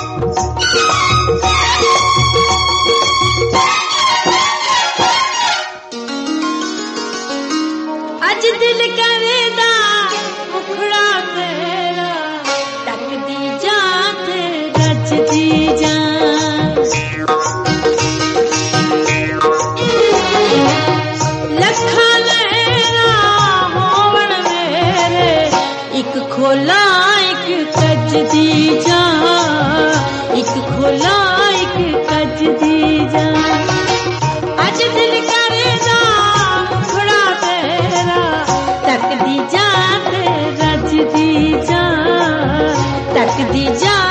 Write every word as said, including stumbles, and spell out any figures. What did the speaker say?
अज दिल करेदा मुखड़ा तेरा तक दी जात रच दी जा लखा लहरा होवन मेरे एक खोला एक कज दी जा एक खोला एक कज दी जा अज दिल करेदा मुखड़ा तेरा तक दी जा रज दी जा तक दी जा